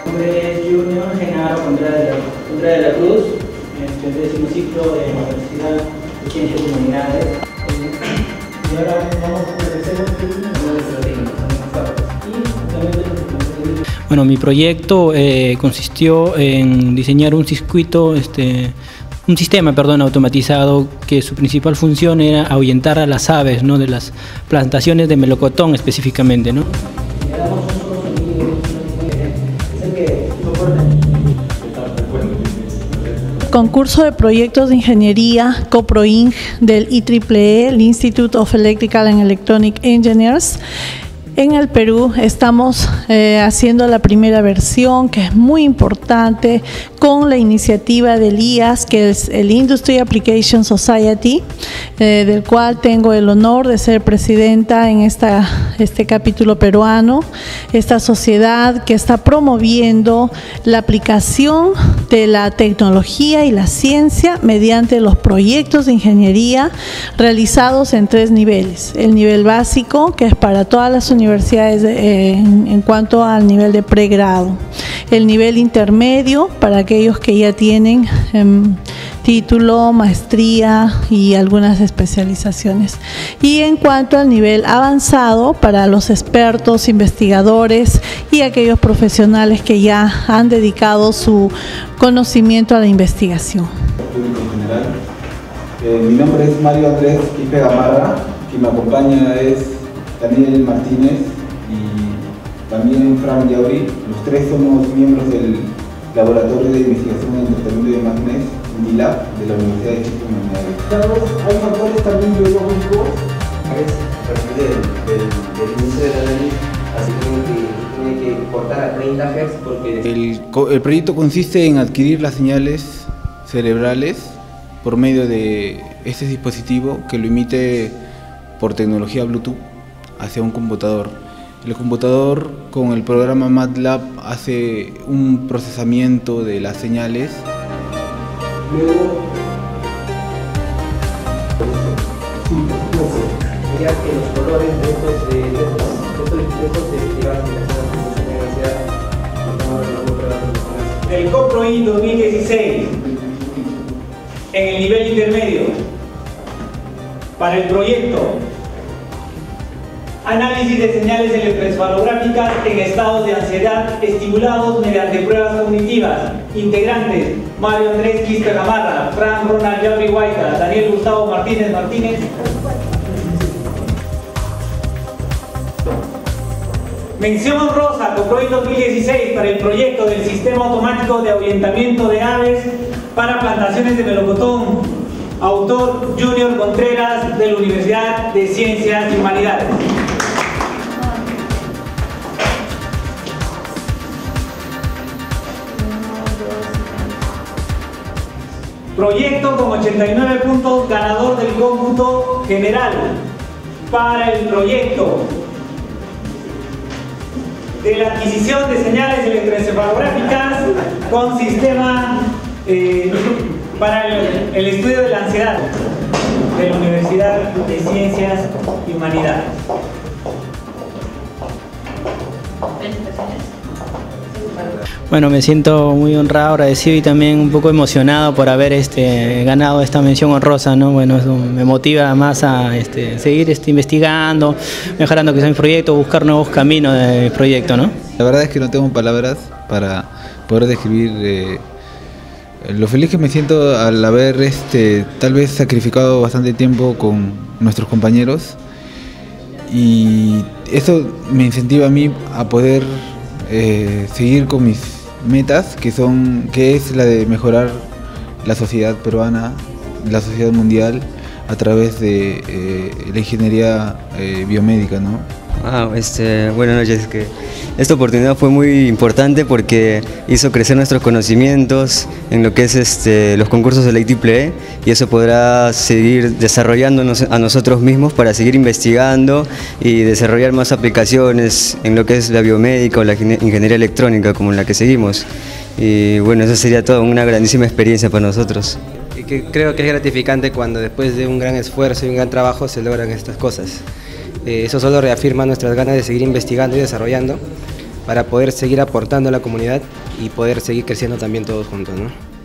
nombre es Junior Genaro Contreras de la Cruz, décimo ciclo de la Universidad de Ciencias y Humanidades. Y ahora vamos a hacer Bueno, mi proyecto consistió en diseñar un sistema automatizado que su principal función era ahuyentar a las aves, ¿no?, de las plantaciones de melocotón específicamente, ¿no? Concurso de proyectos de ingeniería CoProIng del IEEE, el Institute of Electrical and Electronic Engineers. En el Perú estamos haciendo la primera versión, que es muy importante, con la iniciativa del IAS, que es el Industry Application Society, del cual tengo el honor de ser presidenta en este capítulo peruano, esta sociedad que está promoviendo la aplicación de la tecnología y la ciencia mediante los proyectos de ingeniería realizados en 3 niveles. El nivel básico, que es para todas las universidades en cuanto al nivel de pregrado. El nivel intermedio, para aquellos que ya tienen título, maestría y algunas especializaciones. Y en cuanto al nivel avanzado, para los expertos, investigadores y aquellos profesionales que ya han dedicado su conocimiento a la investigación. Público en general. Mi nombre es Mario Andrés Quispe Gamarra, quien me acompaña es Daniel Martínez y también Fran Yauri. Los 3 somos miembros del Laboratorio de Investigación en Tratamiento de Imágenes, MILAB, de la Universidad de Ciencias y Humanidades. Hay factores también biológicos. Es a partir del inicio de la nariz, así que tiene que cortar a 30 Hz porque... El proyecto consiste en adquirir las señales cerebrales por medio de este dispositivo que lo emite por tecnología Bluetooth hacia un computador. El computador con el programa MATLAB hace un procesamiento de las señales. Luego, ya que los colores de estos el CoProIng 2016 en el nivel intermedio para el proyecto análisis de señales electroencefalográficas en estados de ansiedad estimulados mediante pruebas cognitivas. Integrantes: Mario Andrés Quispe Gamarra, Fran Ronald Yauri Huayca, Daniel Gustavo Martínez. Mención honrosa, CoProIng 2016 para el proyecto del Sistema Automático de Ahuyentamiento de Aves para Plantaciones de Melocotón. Autor Junior Contreras de la Universidad de Ciencias y Humanidades. Proyecto con 89 puntos, ganador del cómputo general para el proyecto de la adquisición de señales electroencefalográficas con sistema para el estudio de la ansiedad de la Universidad de Ciencias y Humanidades. Bueno, me siento muy honrado, agradecido y también un poco emocionado por haber ganado esta mención honrosa, ¿no? Bueno, eso me motiva más a seguir investigando, mejorando quizá mi proyecto, buscar nuevos caminos de mi proyecto, ¿no? La verdad es que no tengo palabras para poder describir lo feliz que me siento al haber tal vez sacrificado bastante tiempo con nuestros compañeros, y eso me incentiva a mí a poder seguir con mis metas, que es la de mejorar la sociedad peruana, la sociedad mundial, a través de la ingeniería biomédica, ¿no? Buenas noches. Esta oportunidad fue muy importante porque hizo crecer nuestros conocimientos en lo que es los concursos de la IEEE, y eso podrá seguir desarrollándonos a nosotros mismos para seguir investigando y desarrollar más aplicaciones en lo que es la biomédica o la ingeniería electrónica como la que seguimos. Y bueno, eso sería toda una grandísima experiencia para nosotros. Creo que es gratificante cuando después de un gran esfuerzo y un gran trabajo se logran estas cosas. Eso solo reafirma nuestras ganas de seguir investigando y desarrollando para poder seguir aportando a la comunidad y poder seguir creciendo también todos juntos, ¿no?